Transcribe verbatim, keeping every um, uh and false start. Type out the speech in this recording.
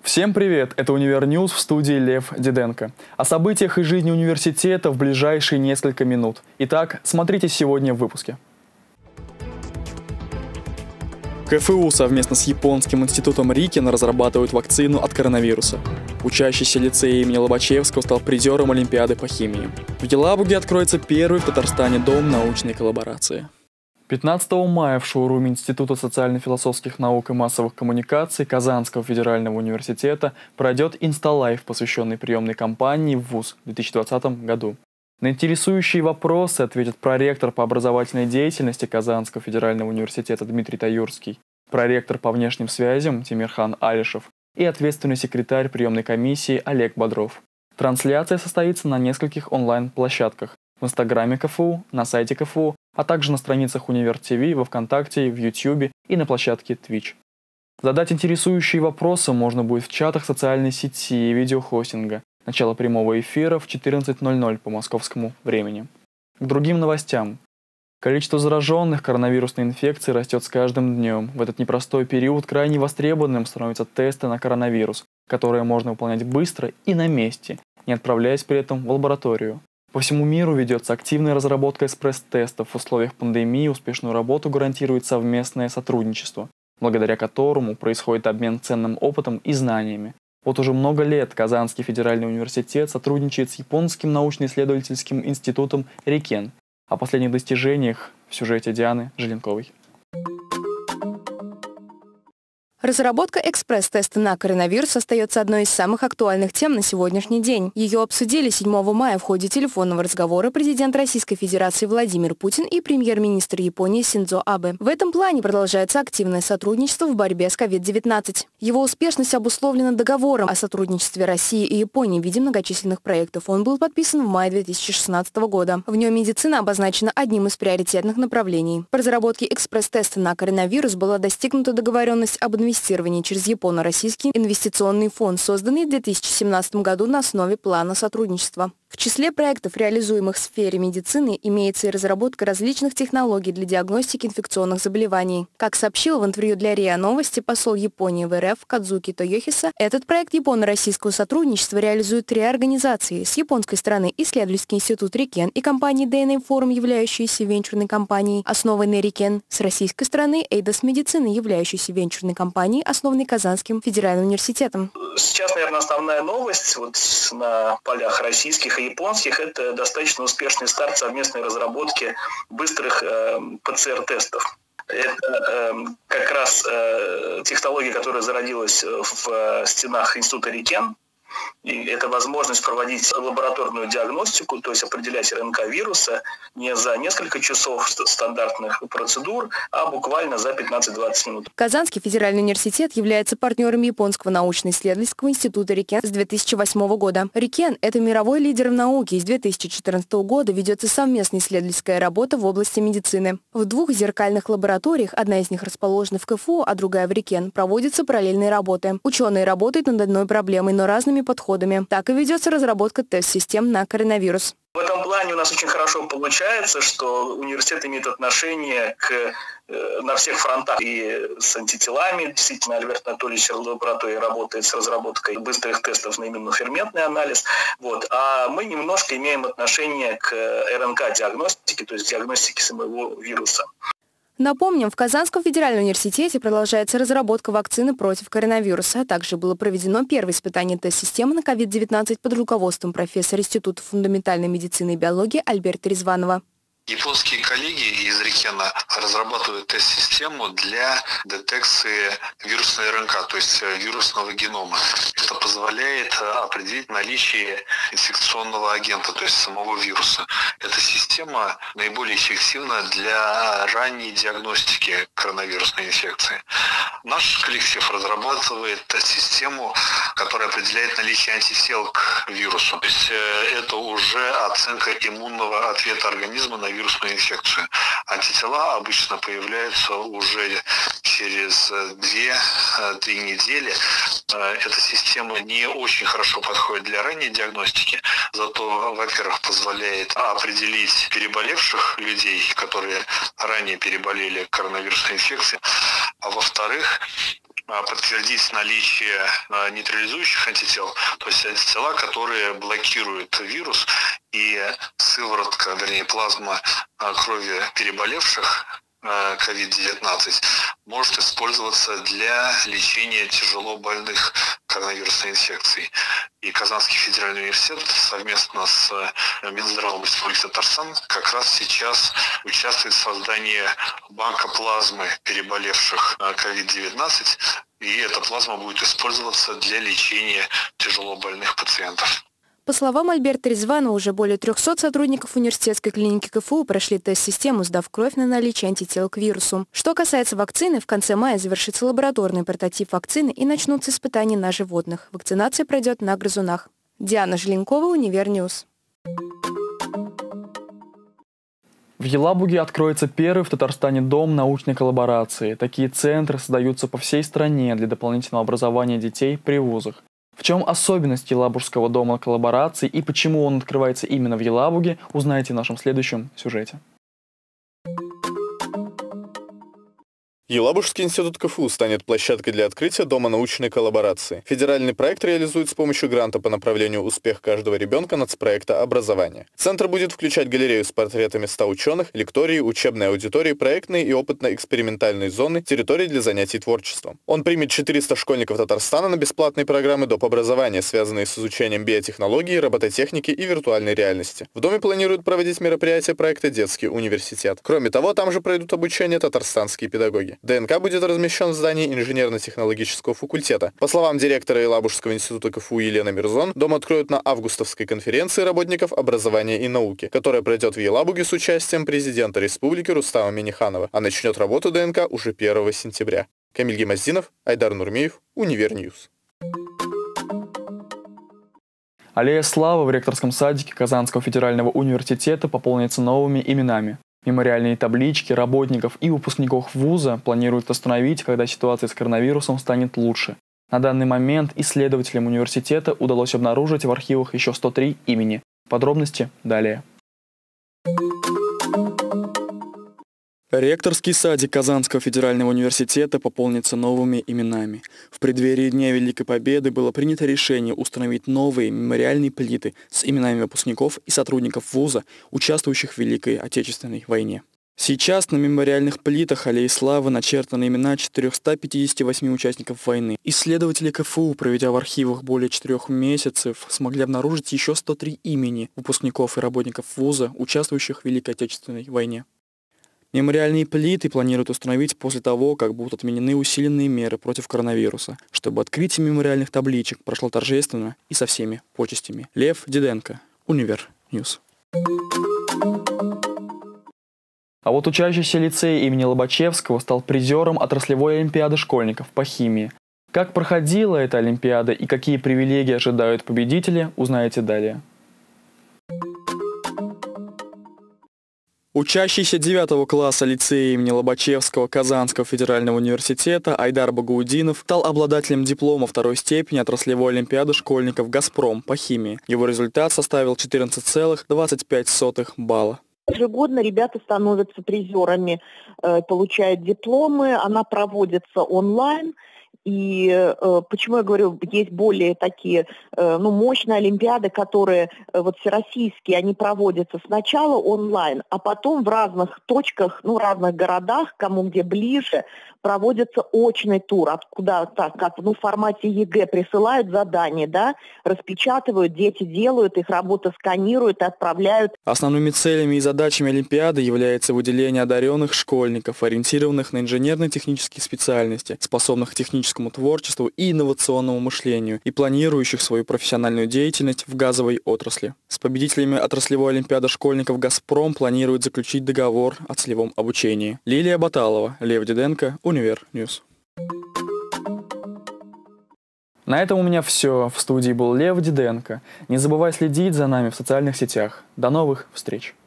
Всем привет! Это Универньюз, в студии Лев Диденко. О событиях из жизни университета в ближайшие несколько минут. Итак, смотрите сегодня в выпуске. КФУ совместно с японским институтом Рикен разрабатывают вакцину от коронавируса. Учащийся лицея имени Лобачевского стал призером Олимпиады по химии. В Елабуге откроется первый в Татарстане дом научной коллаборации. пятнадцатого мая в шоуруме Института социально-философских наук и массовых коммуникаций Казанского федерального университета пройдет Инсталайф, посвященный приемной кампании в ВУЗ в две тысячи двадцатом году. На интересующие вопросы ответят проректор по образовательной деятельности Казанского федерального университета Дмитрий Таюрский, проректор по внешним связям Тимирхан Алишев и ответственный секретарь приемной комиссии Олег Бодров. Трансляция состоится на нескольких онлайн-площадках: в Инстаграме КФУ, на сайте КФУ, а также на страницах Универ ТВ, во ВКонтакте, в Ютьюбе и на площадке Twitch. Задать интересующие вопросы можно будет в чатах социальной сети и видеохостинга. Начало прямого эфира в четырнадцать ноль ноль по московскому времени. К другим новостям. Количество зараженных коронавирусной инфекцией растет с каждым днем. В этот непростой период крайне востребованным становятся тесты на коронавирус, которые можно выполнять быстро и на месте, не отправляясь при этом в лабораторию. По всему миру ведется активная разработка экспресс-тестов. В условиях пандемии успешную работу гарантирует совместное сотрудничество, благодаря которому происходит обмен ценным опытом и знаниями. Вот уже много лет Казанский федеральный университет сотрудничает с японским научно-исследовательским институтом Рикен. О последних достижениях в сюжете Дианы Желенковой. Разработка экспресс-теста на коронавирус остается одной из самых актуальных тем на сегодняшний день. Ее обсудили седьмого мая в ходе телефонного разговора президент Российской Федерации Владимир Путин и премьер-министр Японии Синдзо Абе. В этом плане продолжается активное сотрудничество в борьбе с ковид девятнадцать. Его успешность обусловлена договором о сотрудничестве России и Японии в виде многочисленных проектов. Он был подписан в мае две тысячи шестнадцатого года. В нем медицина обозначена одним из приоритетных направлений. По разработке экспресс-теста на коронавирус была достигнута договоренность об инвестициях инвестирование через Японо-Российский инвестиционный фонд, созданный в две тысячи семнадцатом году на основе плана сотрудничества. В числе проектов, реализуемых в сфере медицины, имеется и разработка различных технологий для диагностики инфекционных заболеваний. Как сообщил в интервью для РИА Новости посол Японии в РФ Кадзуки Тойохиса, этот проект японо-российского сотрудничества реализуют три организации: с японской стороны исследовательский институт Рикен и компания ди эн эй Forum, являющаяся венчурной компанией, основанной Рикен; с российской стороны Эйдос Медицины, являющейся венчурной компанией, основанной Казанским федеральным университетом. Сейчас, наверное, основная новость вот на полях российских и японских – это достаточно успешный старт совместной разработки быстрых э, пэ цэ эр-тестов. Это э, как раз э, технология, которая зародилась в э, стенах института Рикен. И это возможность проводить лабораторную диагностику, то есть определять эр эн ка вируса не за несколько часов стандартных процедур, а буквально за пятнадцать-двадцать минут. Казанский федеральный университет является партнером японского научно-исследовательского института Рикен с две тысячи восьмого года. Рикен – это мировой лидер в науке, и с две тысячи четырнадцатого года ведется совместная исследовательская работа в области медицины. В двух зеркальных лабораториях, одна из них расположена в КФУ, а другая в Рикен, проводятся параллельные работы. Ученые работают над одной проблемой, но разными подходами. Так и ведется разработка тест-систем на коронавирус. В этом плане у нас очень хорошо получается, что университет имеет отношение к, э, на всех фронтах и с антителами. Действительно, Альберт Анатольевич в лаборатории работает с разработкой быстрых тестов на иммуноферментный анализ. Вот. А мы немножко имеем отношение к эр эн ка-диагностике, то есть диагностике самого вируса. Напомним, в Казанском федеральном университете продолжается разработка вакцины против коронавируса, а также было проведено первое испытание тест-системы на ковид девятнадцать под руководством профессора Института фундаментальной медицины и биологии Альберта Резванова. Японские коллеги из Рикена разрабатывают тест-систему для детекции вирусной эр эн ка, то есть вирусного генома. Это позволяет определить наличие инфекционного агента, то есть самого вируса. Эта система наиболее эффективна для ранней диагностики коронавирусной инфекции. Наш коллектив разрабатывает тест-систему, которая определяет наличие антител к вирусу. То есть это уже оценка иммунного ответа организма на вирусную инфекцию. Антитела обычно появляются уже через две-три недели. Эта система не очень хорошо подходит для ранней диагностики, зато, во-первых, позволяет определить переболевших людей, которые ранее переболели коронавирусной инфекцией, а во-вторых, подтвердить наличие нейтрализующих антител, то есть антитела, которые блокируют вирус, и сыворотка, вернее плазма крови переболевших ковид девятнадцать может использоваться для лечения тяжело больных коронавирусной инфекцией. И Казанский федеральный университет совместно с Минздравом Республики Татарстан как раз сейчас участвует в создании банка плазмы переболевших ковид девятнадцать, и эта плазма будет использоваться для лечения тяжело больных пациентов. По словам Альберта Резванова, уже более трёхсот сотрудников университетской клиники КФУ прошли тест-систему, сдав кровь на наличие антител к вирусу. Что касается вакцины, в конце мая завершится лабораторный прототип вакцины и начнутся испытания на животных. Вакцинация пройдет на грызунах. Диана Желенкова, Универньюз. В Елабуге откроется первый в Татарстане дом научной коллаборации. Такие центры создаются по всей стране для дополнительного образования детей при вузах. В чем особенность Елабужского дома коллаборации и почему он открывается именно в Елабуге, узнаете в нашем следующем сюжете. Елабужский институт КФУ станет площадкой для открытия Дома научной коллаборации. Федеральный проект реализует с помощью гранта по направлению «Успех каждого ребенка» нацпроекта «Образование». Центр будет включать галерею с портретами ста ученых, лектории, учебные аудитории, проектные и опытно-экспериментальные зоны, территории для занятий творчеством. Он примет четыреста школьников Татарстана на бесплатные программы доп. Образования, связанные с изучением биотехнологий, робототехники и виртуальной реальности. В доме планируют проводить мероприятия проекта «Детский университет». Кроме того, там же пройдут обучение татарстанские педагоги. ДНК будет размещен в здании инженерно-технологического факультета. По словам директора Елабужского института КФУ Елены Мирзон, дом откроют на августовской конференции работников образования и науки, которая пройдет в Елабуге с участием президента республики Рустама Минниханова, а начнет работу ДНК уже первого сентября. Камиль Гемоздинов, Айдар Нурмиев, Универньюз. Аллея славы в ректорском садике Казанского федерального университета пополнится новыми именами. Мемориальные таблички работников и выпускников вуза планируют остановить, когда ситуация с коронавирусом станет лучше. На данный момент исследователям университета удалось обнаружить в архивах еще сто три имени. Подробности далее. Ректорский садик Казанского федерального университета пополнится новыми именами. В преддверии Дня Великой Победы было принято решение установить новые мемориальные плиты с именами выпускников и сотрудников вуза, участвующих в Великой Отечественной войне. Сейчас на мемориальных плитах Аллеи славы начертаны имена четырёхсот пятидесяти восьми участников войны. Исследователи КФУ, проведя в архивах более четырех месяцев, смогли обнаружить еще сто три имени выпускников и работников вуза, участвующих в Великой Отечественной войне. Мемориальные плиты планируют установить после того, как будут отменены усиленные меры против коронавируса, чтобы открытие мемориальных табличек прошло торжественно и со всеми почестями. Лев Диденко, Универньюз. А вот учащийся лицея имени Лобачевского стал призером отраслевой олимпиады школьников по химии. Как проходила эта олимпиада и какие привилегии ожидают победителя, узнаете далее. Учащийся девятого класса лицея имени Лобачевского Казанского федерального университета Айдар Багаудинов стал обладателем диплома второй степени отраслевой олимпиады школьников «Газпром» по химии. Его результат составил четырнадцать целых двадцать пять сотых балла. Ежегодно ребята становятся призерами, получают дипломы, она проводится онлайн. И э, почему я говорю, есть более такие э, ну, мощные олимпиады, которые э, вот всероссийские, они проводятся сначала онлайн, а потом в разных точках, ну, разных городах, кому где ближе, проводится очный тур, откуда так, как ну, в формате ЕГЭ присылают задания, да, распечатывают, дети делают, их работа сканируют и отправляют. Основными целями и задачами олимпиады является выделение одаренных школьников, ориентированных на инженерно-технические специальности, способных к техническому творчеству и инновационному мышлению, и планирующих свою профессиональную деятельность в газовой отрасли. С победителями отраслевой олимпиады школьников «Газпром» планирует заключить договор о целевом обучении. Лилия Баталова, Лев Диденко, Универньюз. На этом у меня все. В студии был Лев Диденко. Не забывай следить за нами в социальных сетях. До новых встреч!